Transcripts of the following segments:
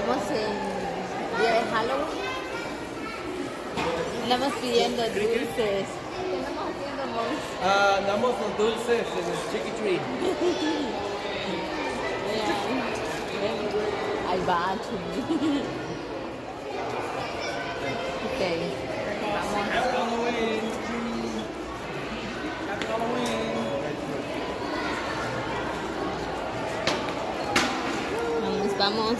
Estamos en día de Halloween. Estamos pidiendo dulces. ¿Qué estamos haciendo, Mons? Damos los dulces en el Chicky Tree. Ahí va, Chumi. Ok, vamos. Happy Halloween. Happy Halloween. Vamos.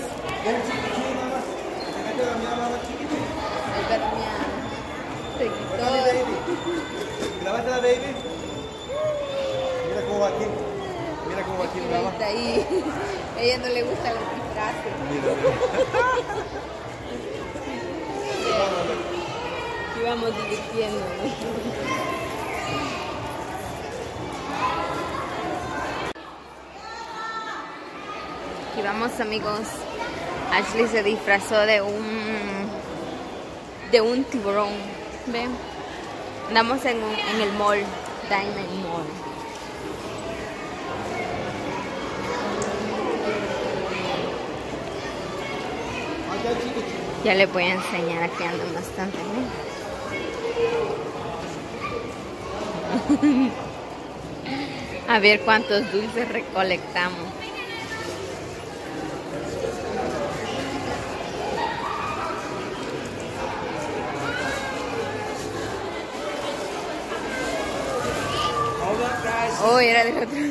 ¿Grabaste la baby? Mira cómo va aquí. Mira cómo va aquí. Está ahí. A ella no le gustan los disfraces. Mira. Y vamos divirtiéndonos. Aquí vamos, amigos. Ashley se disfrazó de un tiburón. ¿Ven? Andamos en el mall, Diamond Mall. Ya les voy a enseñar, aquí andan bastante, ¿ven? A ver cuántos dulces recolectamos. Oh, era del otro.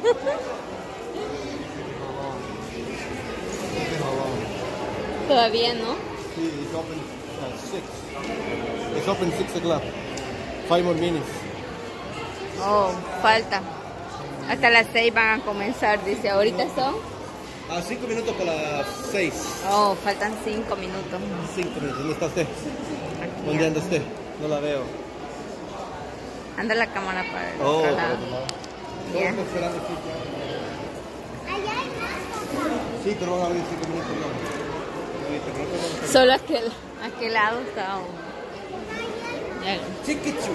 Todavía no. Sí, it's open at 6. It's open 6 o'clock. 5 more minutes. Oh, falta. Hasta las 6 van a comenzar, dice. Ahorita son. 5 minutos para las 6. Oh, faltan 5 minutos. 5 minutos. ¿Dónde está usted? Aquí ¿Dónde anda usted? No la veo. anda la cámara para el Oh, otro lado. Ya. Estamos esperando aquí. Sí, pero van a abrir 5 minutos. No. Solo aquel lado está aún. Chiquichu.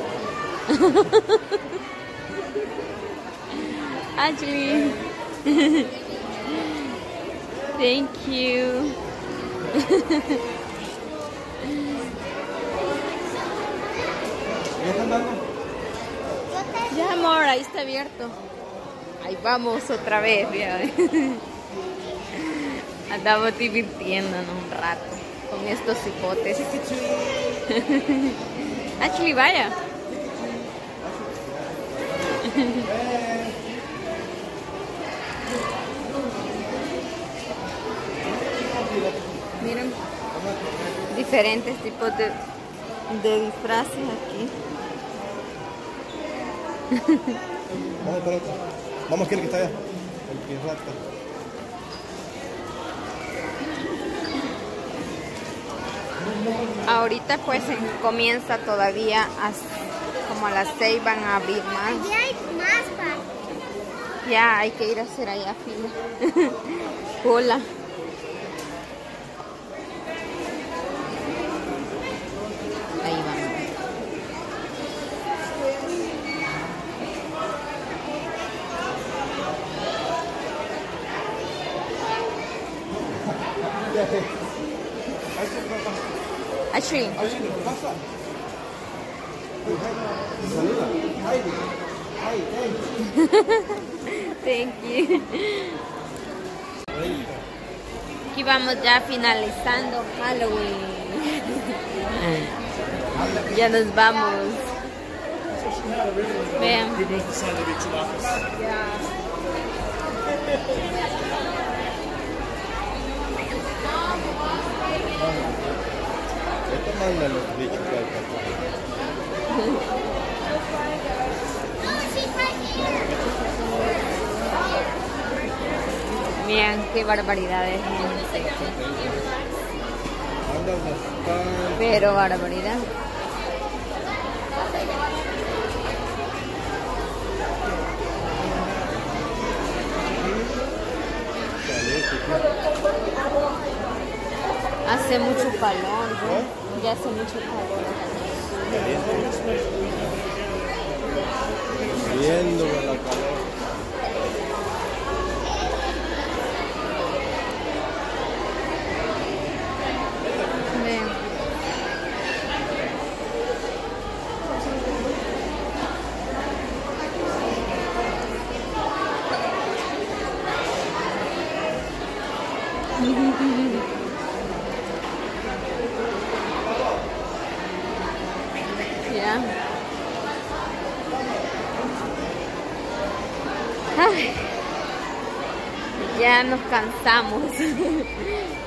Ashley. Thank you. ¿Ya están dando? Ya, amor, ahí está abierto. Ahí vamos otra vez, ya. Andamos divirtiéndonos un rato con estos hipotes. Ashley, vaya. Miren, diferentes tipos de disfraces aquí. Vamos para otro. Vamos a aquel que está allá. El que rata. Ahorita pues comienza todavía como a las 6 van a abrir más. Ya hay más, pa. Ya hay que ir a hacer allá fila. Cola. Ahí vamos. Ashley. Pasa. Saluda. Hi, Thank you. Aquí vamos ya finalizando Halloween. Ya nos vamos. Vean. Esto manda los bichos que hay acá. Vean qué barbaridades, gente. Andan bastante. Pero barbaridad. Hace mucho calor, ¿no? Ya hace mucho calor. Viendo con la calor. Ya. Ay, ya nos cansamos.